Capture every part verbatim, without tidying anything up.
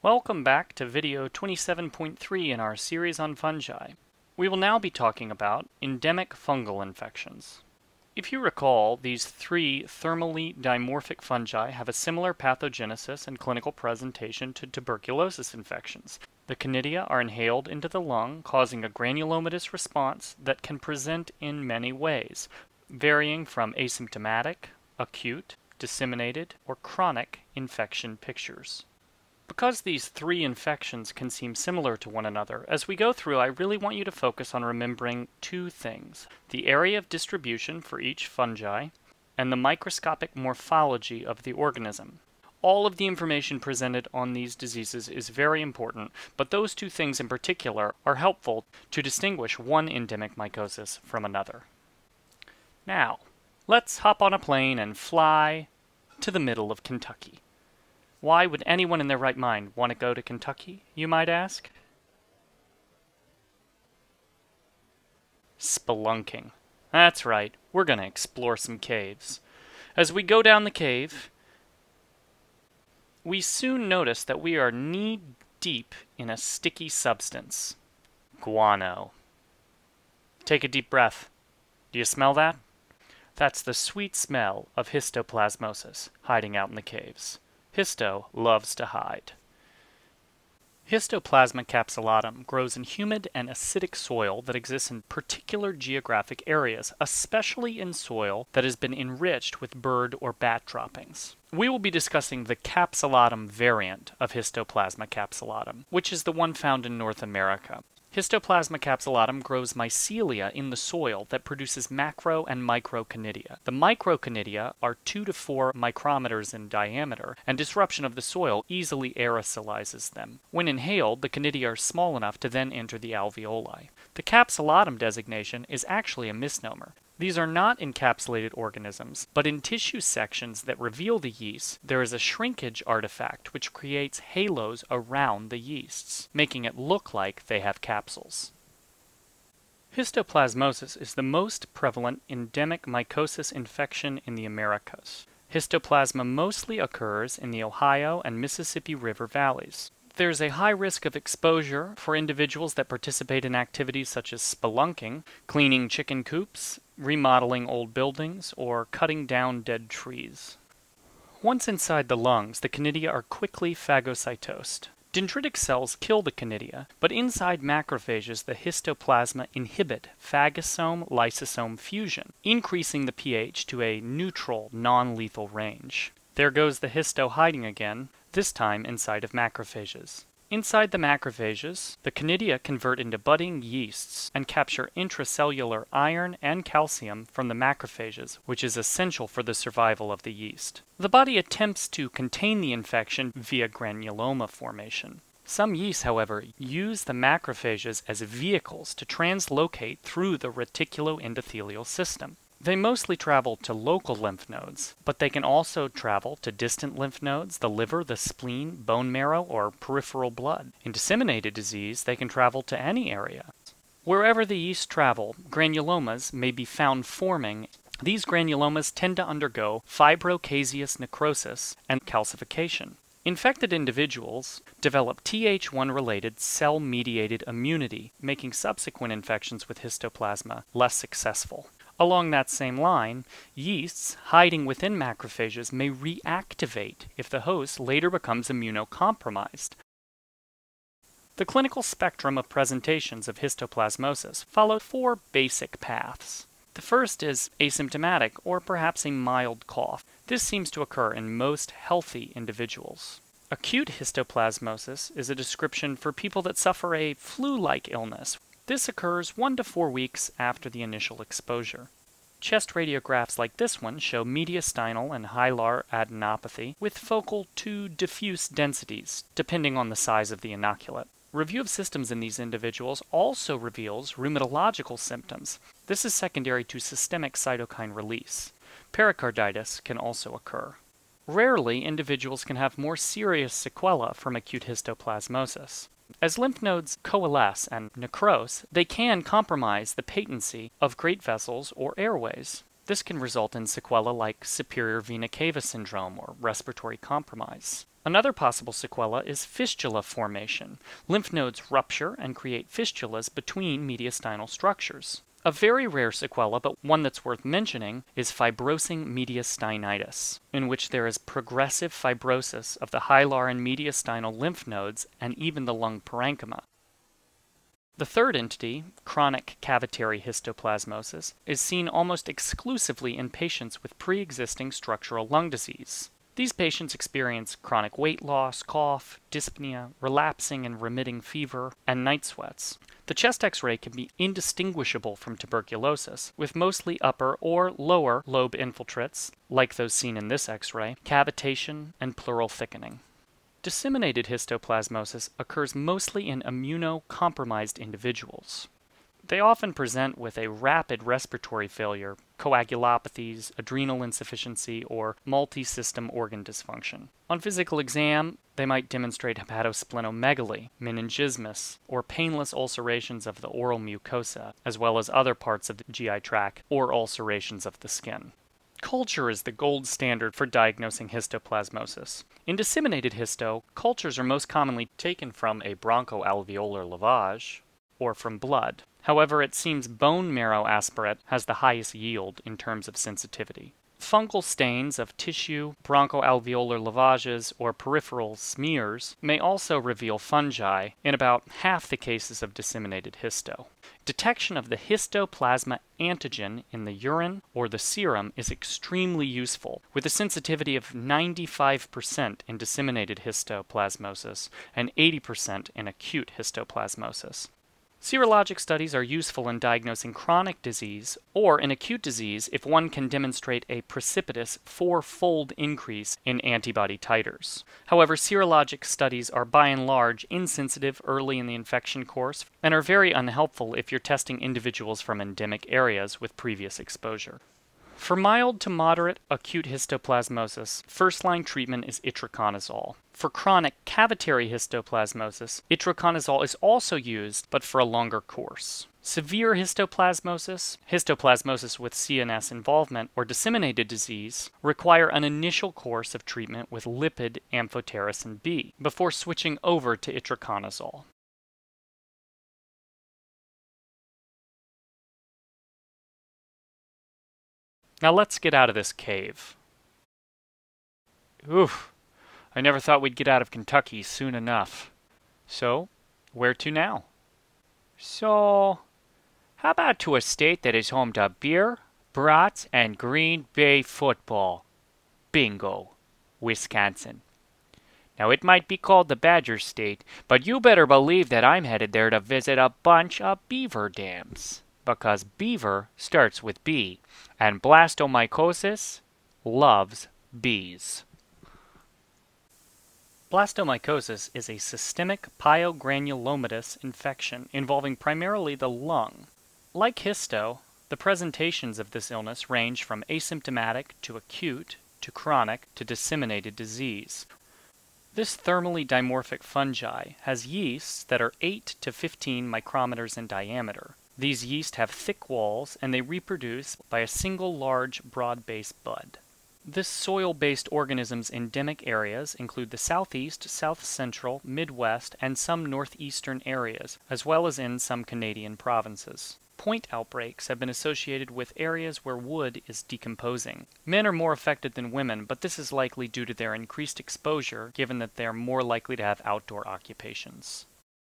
Welcome back to video twenty-seven point three in our series on fungi. We will now be talking about endemic fungal infections. If you recall, these three thermally dimorphic fungi have a similar pathogenesis and clinical presentation to tuberculosis infections. The conidia are inhaled into the lung, causing a granulomatous response that can present in many ways, varying from asymptomatic, acute, disseminated, or chronic infection pictures. Because these three infections can seem similar to one another, as we go through I really want you to focus on remembering two things: the area of distribution for each fungi, and the microscopic morphology of the organism. All of the information presented on these diseases is very important, but those two things in particular are helpful to distinguish one endemic mycosis from another. Now, let's hop on a plane and fly to the middle of Kentucky. Why would anyone in their right mind want to go to Kentucky, you might ask? Spelunking. That's right, we're going to explore some caves. As we go down the cave, we soon notice that we are knee-deep in a sticky substance. Guano. Take a deep breath. Do you smell that? That's the sweet smell of histoplasmosis hiding out in the caves. Histo loves to hide. Histoplasma capsulatum grows in humid and acidic soil that exists in particular geographic areas, especially in soil that has been enriched with bird or bat droppings. We will be discussing the capsulatum variant of Histoplasma capsulatum, which is the one found in North America. Histoplasma capsulatum grows mycelia in the soil that produces macro and microconidia. The microconidia are two to four micrometers in diameter, and disruption of the soil easily aerosolizes them. When inhaled, the conidia are small enough to then enter the alveoli. The capsulatum designation is actually a misnomer. These are not encapsulated organisms, but in tissue sections that reveal the yeast, there is a shrinkage artifact which creates halos around the yeasts, making it look like they have capsules. Histoplasmosis is the most prevalent endemic mycosis infection in the Americas. Histoplasma mostly occurs in the Ohio and Mississippi River valleys. There's a high risk of exposure for individuals that participate in activities such as spelunking, cleaning chicken coops, remodeling old buildings, or cutting down dead trees. Once inside the lungs, the conidia are quickly phagocytosed. Dendritic cells kill the conidia, but inside macrophages the histoplasma inhibit phagosome-lysosome fusion, increasing the pH to a neutral, non-lethal range. There goes the histo hiding again, this time inside of macrophages. Inside the macrophages, the conidia convert into budding yeasts and capture intracellular iron and calcium from the macrophages, which is essential for the survival of the yeast. The body attempts to contain the infection via granuloma formation. Some yeasts, however, use the macrophages as vehicles to translocate through the reticuloendothelial system. They mostly travel to local lymph nodes, but they can also travel to distant lymph nodes, the liver, the spleen, bone marrow, or peripheral blood. In disseminated disease, they can travel to any area. Wherever the yeasts travel, granulomas may be found forming. These granulomas tend to undergo fibrocaseous necrosis and calcification. Infected individuals develop T H one related cell-mediated immunity, making subsequent infections with histoplasma less successful. Along that same line, yeasts hiding within macrophages may reactivate if the host later becomes immunocompromised. The clinical spectrum of presentations of histoplasmosis follow four basic paths. The first is asymptomatic or perhaps a mild cough. This seems to occur in most healthy individuals. Acute histoplasmosis is a description for people that suffer a flu-like illness. This occurs one to four weeks after the initial exposure. Chest radiographs like this one show mediastinal and hilar adenopathy with focal to diffuse densities, depending on the size of the inoculate. Review of systems in these individuals also reveals rheumatological symptoms. This is secondary to systemic cytokine release. Pericarditis can also occur. Rarely, individuals can have more serious sequelae from acute histoplasmosis. As lymph nodes coalesce and necrose, they can compromise the patency of great vessels or airways. This can result in sequelae like superior vena cava syndrome or respiratory compromise. Another possible sequela is fistula formation. Lymph nodes rupture and create fistulas between mediastinal structures. A very rare sequela, but one that's worth mentioning, is fibrosing mediastinitis, in which there is progressive fibrosis of the hilar and mediastinal lymph nodes and even the lung parenchyma. The third entity, chronic cavitary histoplasmosis, is seen almost exclusively in patients with pre-existing structural lung disease. These patients experience chronic weight loss, cough, dyspnea, relapsing and remitting fever, and night sweats. The chest X-ray can be indistinguishable from tuberculosis, with mostly upper or lower lobe infiltrates, like those seen in this X-ray, cavitation, and pleural thickening. Disseminated histoplasmosis occurs mostly in immunocompromised individuals. They often present with a rapid respiratory failure, coagulopathies, adrenal insufficiency, or multi-system organ dysfunction. On physical exam, they might demonstrate hepatosplenomegaly, meningismus, or painless ulcerations of the oral mucosa, as well as other parts of the G I tract, or ulcerations of the skin. Culture is the gold standard for diagnosing histoplasmosis. In disseminated histo, cultures are most commonly taken from a bronchoalveolar lavage or from blood. However, it seems bone marrow aspirate has the highest yield in terms of sensitivity. Fungal stains of tissue, bronchoalveolar lavages, or peripheral smears may also reveal fungi in about half the cases of disseminated histo. Detection of the histoplasma antigen in the urine or the serum is extremely useful, with a sensitivity of ninety-five percent in disseminated histoplasmosis and eighty percent in acute histoplasmosis. Serologic studies are useful in diagnosing chronic disease or in acute disease if one can demonstrate a precipitous four-fold increase in antibody titers. However, serologic studies are by and large insensitive early in the infection course and are very unhelpful if you're testing individuals from endemic areas with previous exposure. For mild to moderate acute histoplasmosis, first-line treatment is itraconazole. For chronic cavitary histoplasmosis, itraconazole is also used, but for a longer course. Severe histoplasmosis, histoplasmosis with C N S involvement, or disseminated disease require an initial course of treatment with lipid amphotericin B before switching over to itraconazole. Now let's get out of this cave. Oof, I never thought we'd get out of Kentucky soon enough. So, where to now? So, how about to a state that is home to beer, brats, and Green Bay football? Bingo, Wisconsin. Now it might be called the Badger State, but you better believe that I'm headed there to visit a bunch of beaver dams. Because beaver starts with B, and blastomycosis loves bees. Blastomycosis is a systemic pyogranulomatous infection involving primarily the lung. Like histo, the presentations of this illness range from asymptomatic to acute to chronic to disseminated disease. This thermally dimorphic fungi has yeasts that are eight to fifteen micrometers in diameter. These yeast have thick walls, and they reproduce by a single large, broad-based bud. This soil-based organism's endemic areas include the southeast, south-central, midwest, and some northeastern areas, as well as in some Canadian provinces. Point outbreaks have been associated with areas where wood is decomposing. Men are more affected than women, but this is likely due to their increased exposure, given that they are more likely to have outdoor occupations.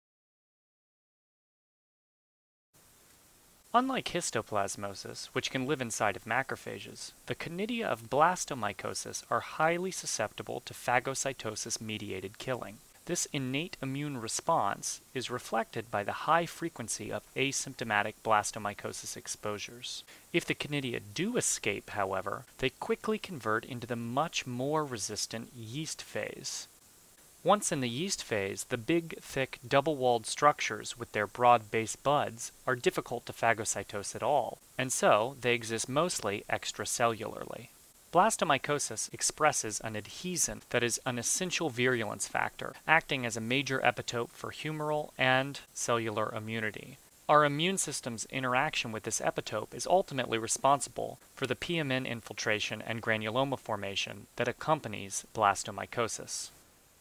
Unlike histoplasmosis, which can live inside of macrophages, the conidia of blastomycosis are highly susceptible to phagocytosis-mediated killing. This innate immune response is reflected by the high frequency of asymptomatic blastomycosis exposures. If the conidia do escape, however, they quickly convert into the much more resistant yeast phase. Once in the yeast phase, the big, thick, double-walled structures with their broad-based buds are difficult to phagocytose at all, and so they exist mostly extracellularly. Blastomycosis expresses an adhesin that is an essential virulence factor, acting as a major epitope for humoral and cellular immunity. Our immune system's interaction with this epitope is ultimately responsible for the P M N infiltration and granuloma formation that accompanies blastomycosis.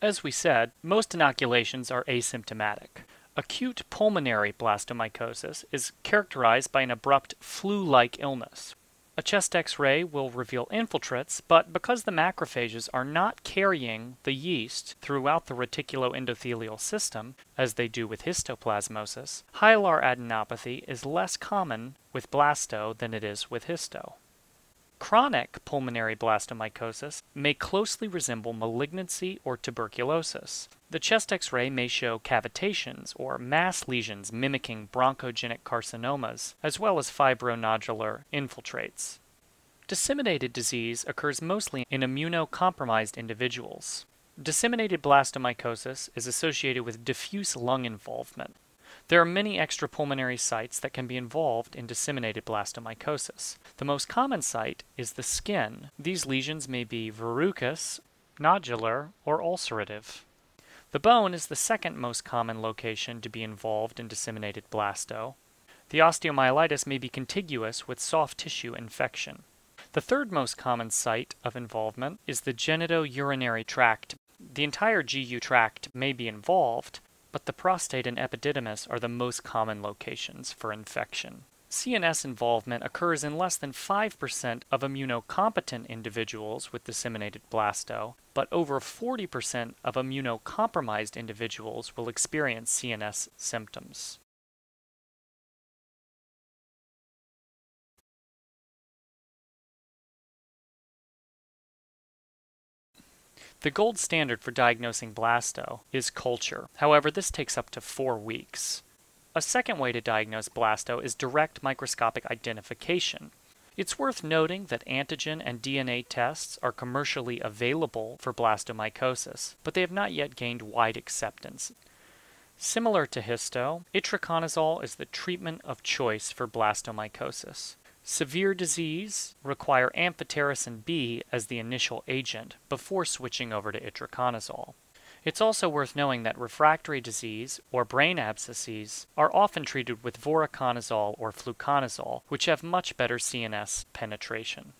As we said, most inoculations are asymptomatic. Acute pulmonary blastomycosis is characterized by an abrupt flu-like illness. A chest X-ray will reveal infiltrates, but because the macrophages are not carrying the yeast throughout the reticuloendothelial system, as they do with histoplasmosis, hilar adenopathy is less common with blasto than it is with histo. Chronic pulmonary blastomycosis may closely resemble malignancy or tuberculosis. The chest X-ray may show cavitations or mass lesions mimicking bronchogenic carcinomas, as well as fibronodular infiltrates. Disseminated disease occurs mostly in immunocompromised individuals. Disseminated blastomycosis is associated with diffuse lung involvement. There are many extrapulmonary sites that can be involved in disseminated blastomycosis. The most common site is the skin. These lesions may be verrucous, nodular, or ulcerative. The bone is the second most common location to be involved in disseminated blasto. The osteomyelitis may be contiguous with soft tissue infection. The third most common site of involvement is the genitourinary tract. The entire G U tract may be involved, but the prostate and epididymis are the most common locations for infection. C N S involvement occurs in less than five percent of immunocompetent individuals with disseminated blasto, but over forty percent of immunocompromised individuals will experience C N S symptoms. The gold standard for diagnosing blasto is culture. However, this takes up to four weeks. A second way to diagnose blasto is direct microscopic identification. It's worth noting that antigen and D N A tests are commercially available for blastomycosis, but they have not yet gained wide acceptance. Similar to histo, itraconazole is the treatment of choice for blastomycosis. Severe disease require amphotericin B as the initial agent before switching over to itraconazole. It's also worth knowing that refractory disease or brain abscesses are often treated with voriconazole or fluconazole, which have much better C N S penetration.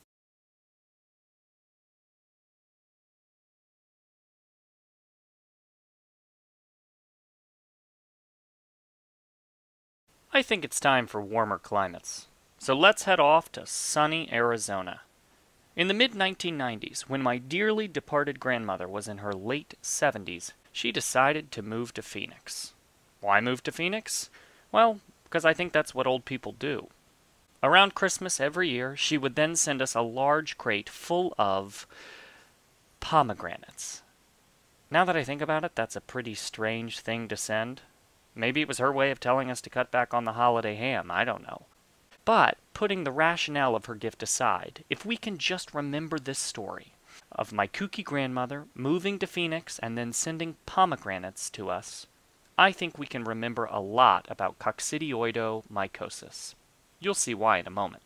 I think it's time for warmer climates. So let's head off to sunny Arizona. In the mid nineteen nineties, when my dearly departed grandmother was in her late seventies, she decided to move to Phoenix. Why move to Phoenix? Well, because I think that's what old people do. Around Christmas every year, she would then send us a large crate full of pomegranates. Now that I think about it, that's a pretty strange thing to send. Maybe it was her way of telling us to cut back on the holiday ham, I don't know. But, putting the rationale of her gift aside, if we can just remember this story of my kooky grandmother moving to Phoenix and then sending pomegranates to us, I think we can remember a lot about coccidioidomycosis. You'll see why in a moment.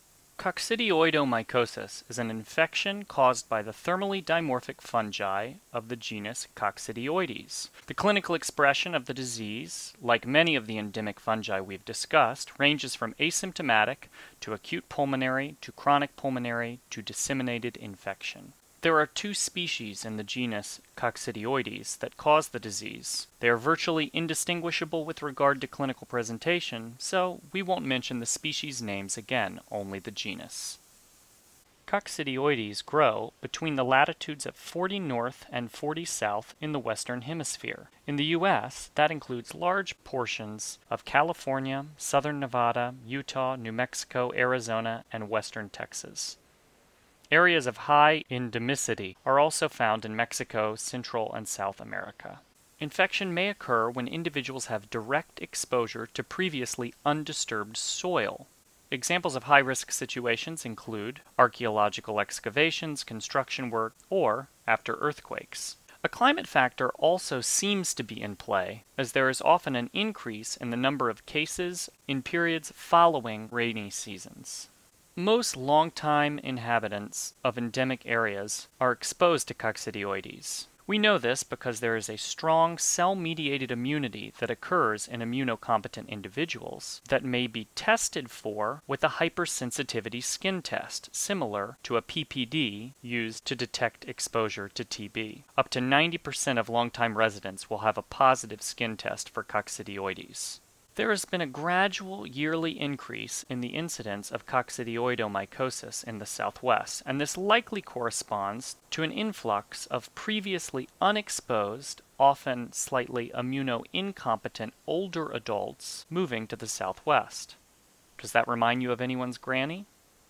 Coccidioidomycosis is an infection caused by the thermally dimorphic fungi of the genus Coccidioides. The clinical expression of the disease, like many of the endemic fungi we've discussed, ranges from asymptomatic to acute pulmonary to chronic pulmonary to disseminated infection. There are two species in the genus Coccidioides that cause the disease. They are virtually indistinguishable with regard to clinical presentation, so we won't mention the species names again, only the genus. Coccidioides grow between the latitudes of forty north and forty south in the western hemisphere. In the U S, that includes large portions of California, southern Nevada, Utah, New Mexico, Arizona, and western Texas. Areas of high endemicity are also found in Mexico, Central and South America. Infection may occur when individuals have direct exposure to previously undisturbed soil. Examples of high-risk situations include archaeological excavations, construction work, or after earthquakes. A climate factor also seems to be in play, as there is often an increase in the number of cases in periods following rainy seasons. Most longtime inhabitants of endemic areas are exposed to coccidioides. We know this because there is a strong cell-mediated immunity that occurs in immunocompetent individuals that may be tested for with a hypersensitivity skin test, similar to a P P D used to detect exposure to T B. Up to ninety percent of longtime residents will have a positive skin test for coccidioides. There has been a gradual yearly increase in the incidence of coccidioidomycosis in the Southwest, and this likely corresponds to an influx of previously unexposed, often slightly immuno-incompetent older adults moving to the Southwest. Does that remind you of anyone's granny?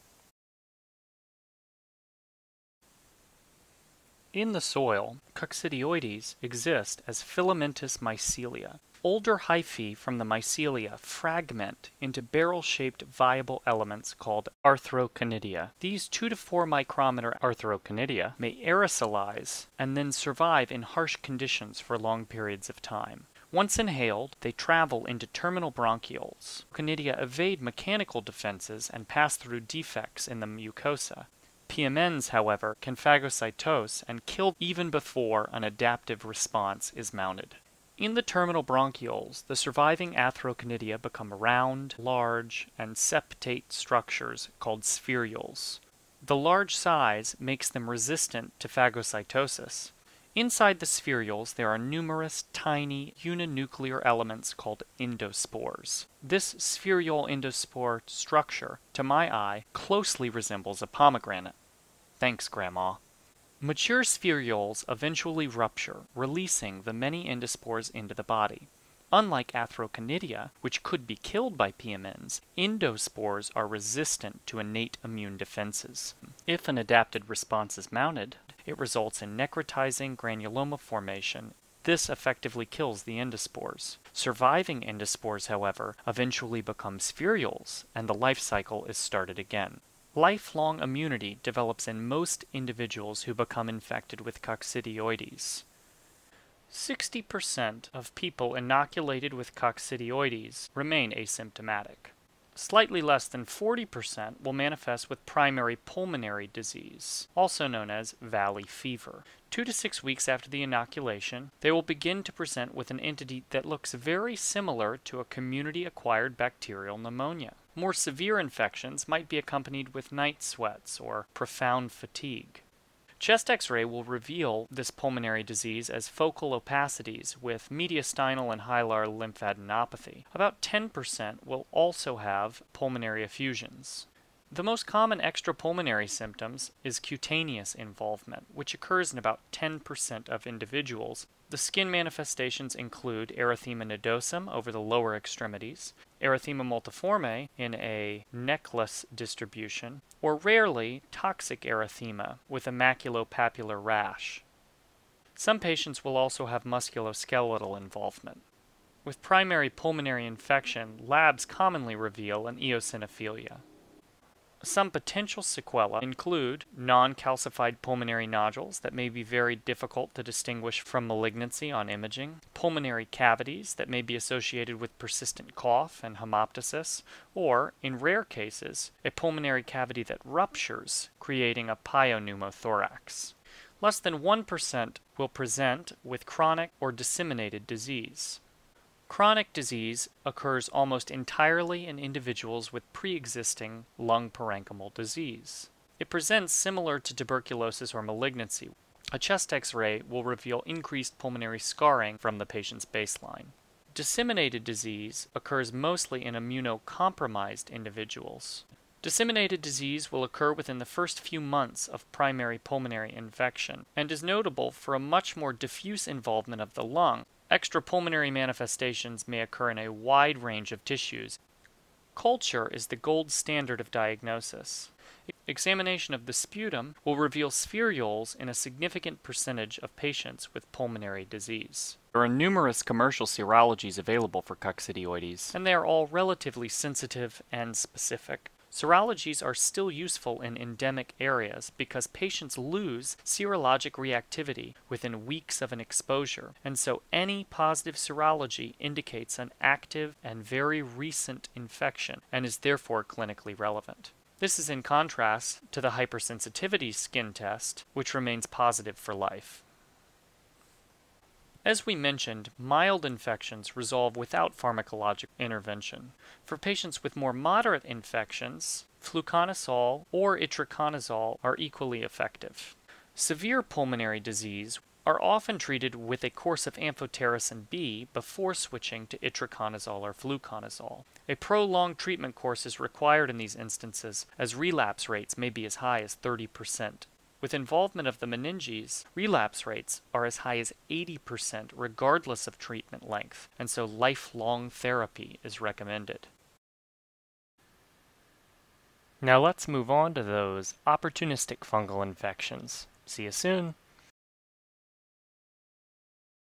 In the soil, coccidioides exist as filamentous mycelia. Older hyphae from the mycelia fragment into barrel-shaped viable elements called arthroconidia. These two to four micrometer arthroconidia may aerosolize and then survive in harsh conditions for long periods of time. Once inhaled, they travel into terminal bronchioles. Conidia evade mechanical defenses and pass through defects in the mucosa. P M Ns, however, can phagocytose and kill even before an adaptive response is mounted. In the terminal bronchioles, the surviving arthroconidia become round, large, and septate structures called spherules. The large size makes them resistant to phagocytosis. Inside the spherules, there are numerous tiny uninuclear elements called endospores. This spherule endospore structure, to my eye, closely resembles a pomegranate. Thanks, Grandma. Mature spherules eventually rupture, releasing the many endospores into the body. Unlike arthroconidia, which could be killed by P M Ns, endospores are resistant to innate immune defenses. If an adapted response is mounted, it results in necrotizing granuloma formation. This effectively kills the endospores. Surviving endospores, however, eventually become spherules, and the life cycle is started again. Lifelong immunity develops in most individuals who become infected with coccidioides. sixty percent of people inoculated with coccidioides remain asymptomatic. Slightly less than forty percent will manifest with primary pulmonary disease, also known as valley fever. Two to six weeks after the inoculation, they will begin to present with an entity that looks very similar to a community-acquired bacterial pneumonia. More severe infections might be accompanied with night sweats or profound fatigue. Chest X-ray will reveal this pulmonary disease as focal opacities with mediastinal and hilar lymphadenopathy. About ten percent will also have pulmonary effusions. The most common extrapulmonary symptoms is cutaneous involvement, which occurs in about ten percent of individuals. The skin manifestations include erythema nodosum over the lower extremities, erythema multiforme in a necklace distribution, or rarely toxic erythema with a maculopapular rash. Some patients will also have musculoskeletal involvement. With primary pulmonary infection, labs commonly reveal an eosinophilia. Some potential sequelae include non-calcified pulmonary nodules that may be very difficult to distinguish from malignancy on imaging, pulmonary cavities that may be associated with persistent cough and hemoptysis, or, in rare cases, a pulmonary cavity that ruptures, creating a pyeopneumothorax. Less than one percent will present with chronic or disseminated disease. Chronic disease occurs almost entirely in individuals with pre-existing lung parenchymal disease. It presents similar to tuberculosis or malignancy. A chest X-ray will reveal increased pulmonary scarring from the patient's baseline. Disseminated disease occurs mostly in immunocompromised individuals. Disseminated disease will occur within the first few months of primary pulmonary infection and is notable for a much more diffuse involvement of the lung. Extrapulmonary manifestations may occur in a wide range of tissues. Culture is the gold standard of diagnosis. Examination of the sputum will reveal spherules in a significant percentage of patients with pulmonary disease. There are numerous commercial serologies available for coccidioides, and they are all relatively sensitive and specific. Serologies are still useful in endemic areas because patients lose serologic reactivity within weeks of an exposure, and so any positive serology indicates an active and very recent infection and is therefore clinically relevant. This is in contrast to the hypersensitivity skin test, which remains positive for life. As we mentioned, mild infections resolve without pharmacologic intervention. For patients with more moderate infections, fluconazole or itraconazole are equally effective. Severe pulmonary disease are often treated with a course of amphotericin B before switching to itraconazole or fluconazole. A prolonged treatment course is required in these instances, as relapse rates may be as high as thirty percent. With involvement of the meninges, relapse rates are as high as eighty percent regardless of treatment length, and so lifelong therapy is recommended. Now let's move on to those opportunistic fungal infections. See you soon.